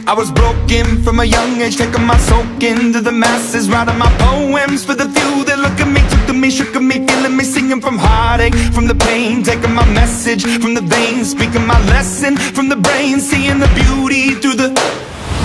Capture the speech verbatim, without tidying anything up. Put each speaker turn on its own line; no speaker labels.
I was broken from a young age, taking my soak into the masses, writing my poems for the few that look at me, took to me, shook at me, feeling me, singing from heartache, from the pain, taking my message from the veins, speaking my lesson from the brain, seeing the beauty through the